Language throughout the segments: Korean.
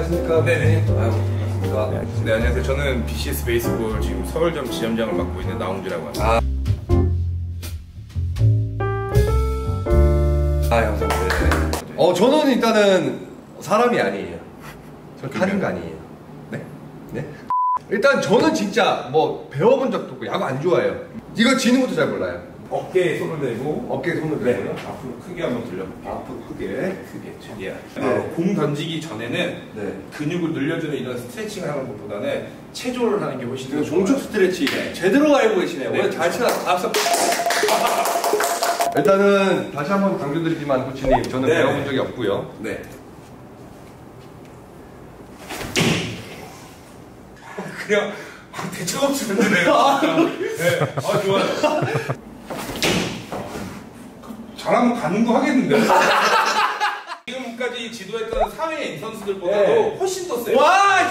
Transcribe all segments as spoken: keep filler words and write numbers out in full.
안녕하십니까. 네네. 아유, 반갑습니다. 네, 네, 안녕하세요. 저는 비씨에스 베이스볼 지금 서울점 지점장을 맡고 있는 나홍주라고 합니다. 아, 아 감사합니다. 어, 저는 일단은 사람이 아니에요. 저 타는 거 아니에요. 네? 네? 일단 저는 진짜 뭐 배워본 적도 없고 야구 안 좋아해요. 이거 지는 것도 잘 몰라요. 어깨에 손을 대고 어깨에 손을 네, 대고요. 앞으로 크게 한번 들려볼게요. 앞으로 크게. 크게 최대한. 네. 어, 공 던지기 전에는 네. 근육을 늘려주는 이런 스트레칭을 하는 것보다는 체조를 하는 게 훨씬 더 좋아요. 종축 스트레치 제대로 알고 계시네요. 네. 오늘 잘 치다 박수. 일단은 다시 한번 강조드리지만 코치님 저는 네. 배워본 적이 없고요. 네. 그냥 대책 없이 던지네요. 네. 아, 좋아요. 잘하면 가는 거 하겠는데? 지금까지 지도했던 사회 선수들보다도 네. 훨씬 더 세요. 와!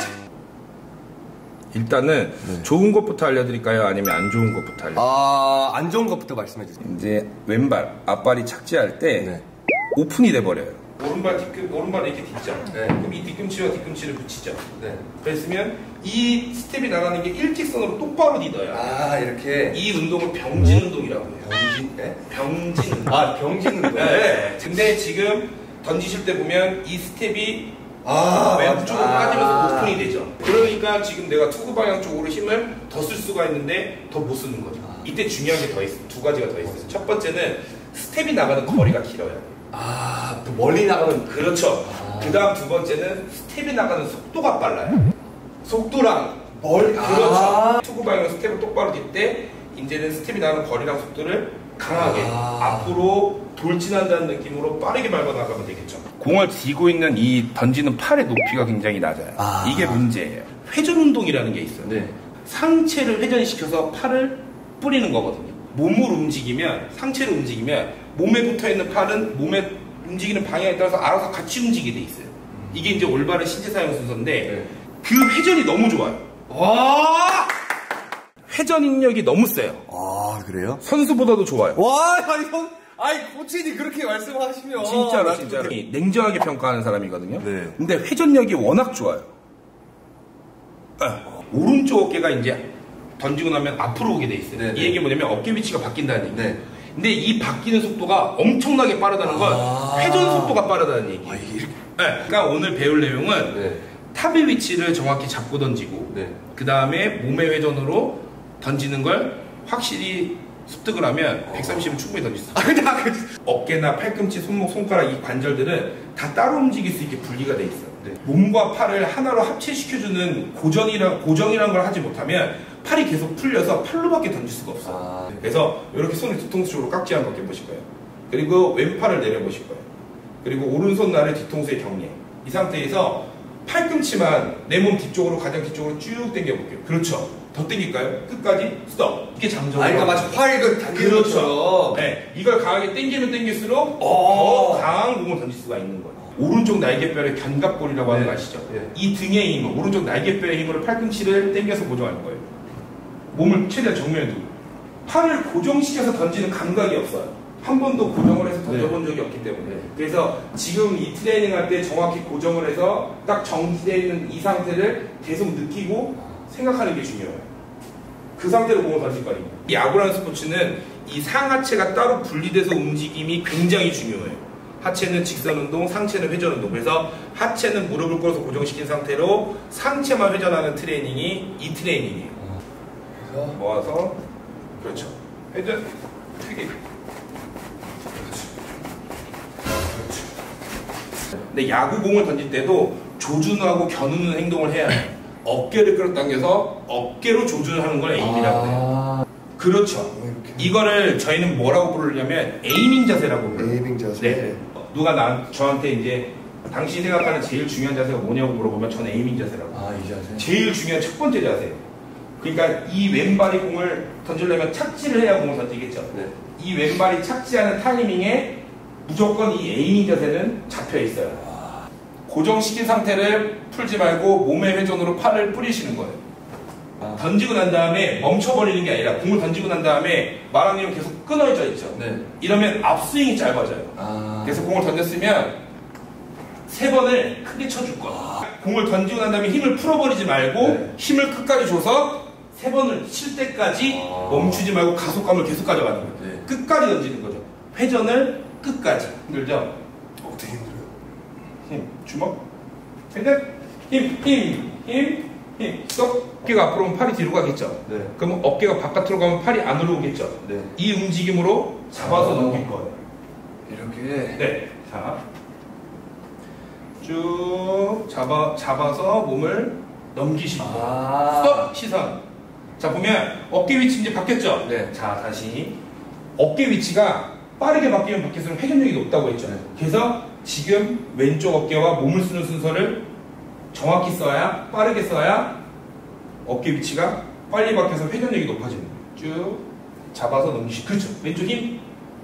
일단은 네. 좋은 것부터 알려드릴까요? 아니면 안 좋은 것부터 알려드릴까요? 아, 안 좋은 것부터 말씀해 주세요. 이제 왼발, 앞발이 착지할 때 네. 오픈이 돼버려요. 오른발 뒤꿈, 오른발 이렇게 딛죠. 네. 그럼 이 뒤꿈치와 뒤꿈치를 붙이죠. 네. 그랬으면 이 스텝이 나가는 게 일직선으로 똑바로 딛어요. 아, 이렇게. 이 운동을 병진 운동이라고 해요. 병진, 네? 병진 운동. 아, 병진 운동. 네. 근데 지금 던지실 때 보면 이 스텝이 아, 왼쪽으로 아. 빠지면서 오픈이 되죠. 그러니까 지금 내가 투구 방향 쪽으로 힘을 더 쓸 수가 있는데 더 못 쓰는 거죠. 이때 중요한 게 더 있어요. 두 가지가 더 있어요. 첫 번째는 스텝이 나가는 거리가 길어요. 아, 또 멀리 나가는. 그렇죠. 아. 그 다음 두 번째는 스텝이 나가는 속도가 빨라요. 속도랑 멀. 그렇죠. 아. 투구 방향 스텝을 똑바로 딜 때 이제는 스텝이 나가는 거리랑 속도를 강하게 아. 앞으로 돌진한다는 느낌으로 빠르게 밟아 나가면 되겠죠. 공을 쥐고 있는 이 던지는 팔의 높이가 굉장히 낮아요. 아. 이게 문제예요. 회전 운동이라는 게 있어요. 네. 상체를 회전시켜서 팔을 뿌리는 거거든요. 몸을 움직이면, 상체를 움직이면 몸에 붙어있는 팔은 몸에 움직이는 방향에 따라서 알아서 같이 움직이게 돼 있어요. 이게 이제 올바른 신체 사용 순서인데 네. 그 회전이 너무 좋아요. 와! 회전 인력이 너무 세요. 아, 그래요? 선수보다도 좋아요. 와, 아니, 형. 아니, 코치님 그렇게 말씀하시면. 진짜로 나 진짜로 냉정하게 평가하는 사람이거든요. 네. 근데 회전력이 워낙 좋아요. 아, 오른쪽 어깨가 이제 던지고 나면 앞으로 오게 돼 있어요. 네, 이 네. 얘기 뭐냐면 어깨 위치가 바뀐다는 얘기. 네. 근데 이 바뀌는 속도가 엄청나게 빠르다는 건 아. 회전 속도가 빠르다는 얘기. 아, 이게 이렇게. 네. 그러니까 오늘 배울 내용은 네. 탑의 위치를 정확히 잡고 던지고 네. 그 다음에 몸의 회전으로 던지는 걸 확실히 습득을 하면 백삼십은 충분히 던질 수 있어요. 아, 근데 아까. 어깨나 팔꿈치, 손목, 손가락 이 관절들은 다 따로 움직일 수 있게 분리가 돼 있어요. 네. 몸과 팔을 하나로 합체시켜주는 고정이란, 고정이란 걸 하지 못하면 팔이 계속 풀려서 팔로밖에 던질 수가 없어요. 아, 네. 그래서 이렇게 손을 뒤통수 쪽으로 깍지 한번 껴보실 거예요. 그리고 왼팔을 내려보실 거예요. 그리고 오른손 날을 뒤통수에 경례. 이 상태에서 팔꿈치만 내 몸 뒤쪽으로 가장 뒤쪽으로 쭉 당겨볼게요. 그렇죠. 더 당길까요? 끝까지 스톱. 이게 장점. 아, 그러니까 마치 팔을 당기는 그렇죠. 것처럼. 네, 이걸 강하게 당기면 당길수록 어. 더 강한 공을 던질 수가 있는 거예요. 오른쪽 날개뼈를 견갑골이라고 하는 거 네. 아시죠? 네. 이 등의 힘을, 오른쪽 날개뼈의 힘으로 팔꿈치를 당겨서 고정하는 거예요. 몸을 최대한 정면에 두고. 팔을 고정시켜서 던지는 감각이 없어요. 한 번도 고정을 해서 던져본 적이 없기 때문에. 네. 그래서 지금 이 트레이닝 할 때 정확히 고정을 해서 딱 정지되어 있는 이 상태를 계속 느끼고 생각하는 게 중요해요. 그 상태로 공을 던질 거 아닙니까? 이 야구라는 스포츠는 이 상하체가 따로 분리돼서 움직임이 굉장히 중요해요. 하체는 직선 운동, 상체는 회전 운동. 그래서 하체는 무릎을 꿇어서 고정시킨 상태로 상체만 회전하는 트레이닝이 이 트레이닝이에요. 그래서 모아서 그렇죠. 회전 크게. 근데 야구공을 던질 때도 조준하고 겨누는 행동을 해야 해요. 어깨를 끌어당겨서 어깨로 조준하는 걸 에이밍이라고 해요. 아. 그렇죠. 이렇게. 이거를 저희는 뭐라고 부르냐면 에이밍 자세라고 불러요. 에이밍 자세. 네. 누가 나, 저한테 이제 당신이 생각하는 제일 중요한 자세가 뭐냐고 물어보면 저는 에이밍 자세라고. 아, 이 자세. 제일 중요한 첫 번째 자세예요. 그러니까 이 왼발이 공을 던지려면 착지를 해야 공을 던지겠죠. 네. 이 왼발이 착지하는 타이밍에 무조건 이 에이밍 자세는 잡혀 있어요. 고정시킨 상태를 풀지 말고 몸의 회전으로 팔을 뿌리시는 거예요. 아. 던지고 난 다음에 멈춰버리는 게 아니라 공을 던지고 난 다음에 말하는 계속 끊어져 있죠. 네. 이러면 앞스윙이 짧아져요. 아. 그래서 공을 던졌으면 세 번을 크게 쳐줄 거예요. 공을 던지고 난 다음에 힘을 풀어버리지 말고 네. 힘을 끝까지 줘서 세 번을 칠 때까지 아. 멈추지 말고 가속감을 계속 가져가는 거예요. 네. 끝까지 던지는 거죠. 회전을 끝까지. 힘들죠? 어, 되게 힘들어요. 힘, 주먹, 회전, 힘, 힘, 힘, 힘, 스톱. 어깨가 앞으로 오면 팔이 뒤로 가겠죠? 네. 그러면 어깨가 바깥으로 가면 팔이 안으로 오겠죠? 네. 이 움직임으로 잡아서 어. 넘길 거예요. 이렇게. 네. 자. 쭉 잡아, 잡아서 몸을 넘기시고. 아. 스톱! 시선. 자, 보면 어깨 위치 이제 바뀌었죠? 네. 자, 다시. 어깨 위치가 빠르게 바뀌면 바뀔수록 회전력이 높다고 했죠? 네. 그래서 지금 왼쪽 어깨와 몸을 쓰는 순서를 정확히 써야, 빠르게 써야 어깨 위치가 빨리 바뀌어서 회전력이 높아지는 거예요. 쭉 잡아서 넘기시. 그렇죠. 왼쪽 힘.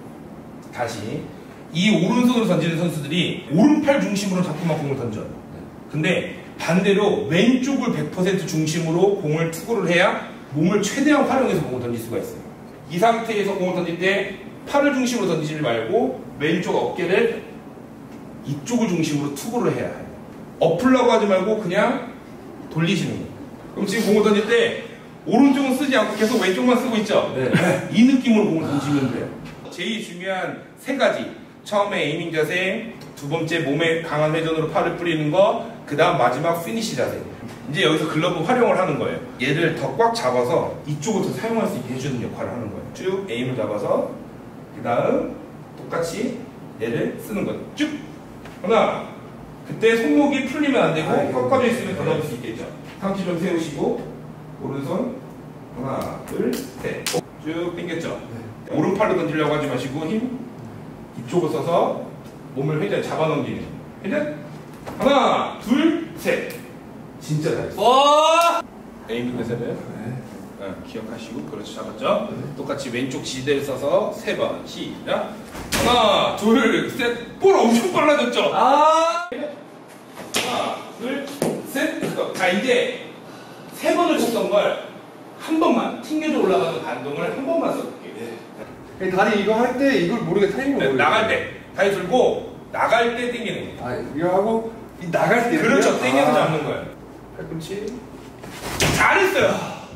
다시. 이 오른손으로 던지는 선수들이 오른팔 중심으로 자꾸만 공을 던져요. 근데 반대로 왼쪽을 백 퍼센트 중심으로 공을 투구를 해야 몸을 최대한 활용해서 공을 던질 수가 있어요. 이 상태에서 공을 던질 때 팔을 중심으로 던지지 말고 왼쪽 어깨를 이쪽을 중심으로 투구를 해야 해요. 엎으려고 하지 말고 그냥 돌리시는 거예요. 그럼 지금 공을 던질 때 오른쪽은 쓰지 않고 계속 왼쪽만 쓰고 있죠? 네. 이 느낌으로 공을 던지면 돼요. 제일 중요한 세 가지. 처음에 에이밍 자세, 두 번째 몸에 강한 회전으로 팔을 뿌리는 거, 그 다음 마지막 피니시 자세. 이제 여기서 글러브 활용을 하는 거예요. 얘를 더 꽉 잡아서 이쪽을 더 사용할 수 있게 해주는 역할을 하는 거예요. 쭉 에임을 잡아서 그 다음 똑같이 얘를 쓰는 거예요. 쭉! 하나. 그때 손목이 풀리면 안 되고 아이고. 꺾어져 있으면 더 잡을 수 있겠죠. 상체 좀 세우시고 오른손 하나, 둘, 셋. 쭉 당겼죠. 네. 오른팔로 던지려고 하지 마시고 힘 이쪽을 써서 몸을 회전 잡아넘기는 회전 하나, 둘, 셋. 진짜 잘했어. 와! 에이밍 자세는 네. 어, 기억하시고 그렇죠. 잡았죠? 네. 똑같이 왼쪽 지대를 써서 세 번 시작. 하나, 둘, 셋. 볼 엄청 빨라졌죠? 아! 하나, 둘, 셋. 자, 이제 세 번을 쳤던 걸 한 번만 튕겨져 올라가는 반동을 한 번만 써볼게요. 네. 다리 이거 할 때 이걸 모르게 타이밍을 네, 모르게. 나갈 때 다리 들고 나갈 때 당기는 거예요. 아, 이거 하고 이 나갈 때 그렇죠. 이렇게요? 당겨서 아. 잡는 거예요. 팔꿈치. 잘했어요.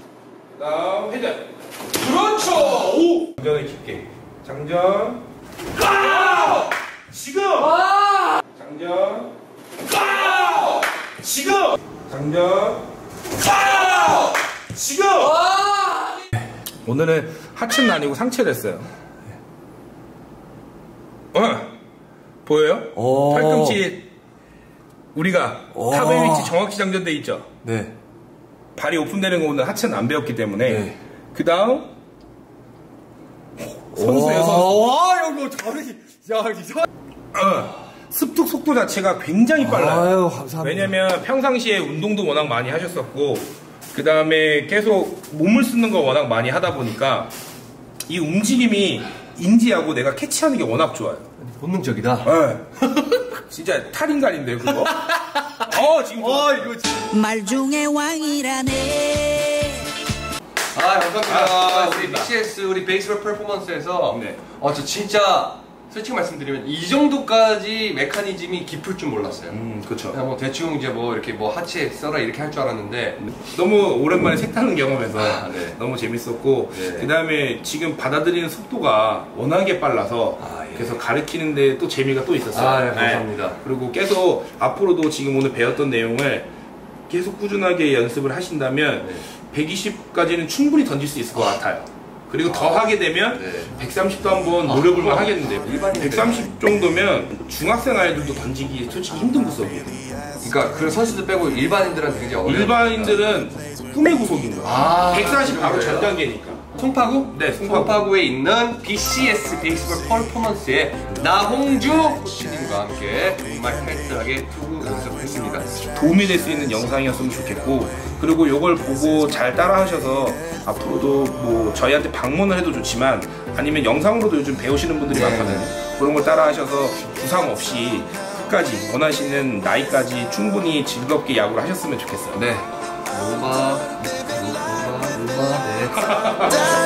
다음 회전. 그렇죠. 오. 장전을 깊게. 장전. 아! 지금. 아! 장전. 아! 지금. 장전. 아! 지금. 아! 오늘은 하체는 아니고 상체를 했어요. 어. 보여요? 오. 팔꿈치 우리가 오. 탑의 위치 정확히 장전돼 있죠. 네. 발이 오픈되는 거 오늘 하체는 안 배웠기 때문에. 네. 그 다음 선수예요. 선수. 와, 이거 잘해. 야, 이거. 어. 습득 속도 자체가 굉장히 빨라요. 아유, 감사합니다. 왜냐면 평상시에 운동도 워낙 많이 하셨었고 그 다음에 계속 몸을 쓰는 거 워낙 많이 하다 보니까 이 움직임이 인지하고 내가 캐치하는 게 워낙 좋아요. 본능적이다. 네. 진짜 탈인간인데요, 그거? 어, 지금. 어, 이거 진짜. 말 중에 왕이라네. 아, 감사합니다. 아, 우리 비씨에스 우리 베이스볼 퍼포먼스에서 네. 어, 저 진짜 솔직히 말씀드리면 이 정도까지 메커니즘이 깊을 줄 몰랐어요. 음, 그쵸. 그냥 뭐 대충 이제 뭐 이렇게 뭐 하체 써라 이렇게 할 줄 알았는데 너무 오랜만에 색다른 경험해서 아, 네. 너무 재밌었고 네. 그 다음에 지금 받아들이는 속도가 워낙에 빨라서 아, 예. 그래서 가르치는데 또 재미가 또 있었어요. 아, 네, 감사합니다. 그리고 계속 앞으로도 지금 오늘 배웠던 내용을 계속 꾸준하게 연습을 하신다면 네. 백이십까지는 충분히 던질 수 있을 것 같아요. 그리고 더 하게 되면 네. 백삼십도 한번 노려볼만 아, 하겠는데요. 일반인들. 백삼십 정도면 중학생 아이들도 던지기 솔직히 힘든 구석이에요. 그러니까 그 선수들 빼고 일반인들한테 굉장히 어려운 일반인들은 꿈의 구속인 거예요. 아, 백사십 바로 그래요? 전 단계니까. 송파구? 네, 송파구. 송파구에 있는 비씨에스 베이스볼 퍼포먼스의 나홍주 코치님과 함께 정말 타이트하게 투구 연습했습니다. 도움이 될 수 있는 영상이었으면 좋겠고, 그리고 이걸 보고 잘 따라 하셔서 앞으로도 뭐 저희한테 방문을 해도 좋지만 아니면 영상으로도 요즘 배우시는 분들이 네. 많거든요. 그런 걸 따라 하셔서 부상 없이 끝까지 원하시는 나이까지 충분히 즐겁게 야구를 하셨으면 좋겠어요. 네. 로바, 로바, 로바, 네.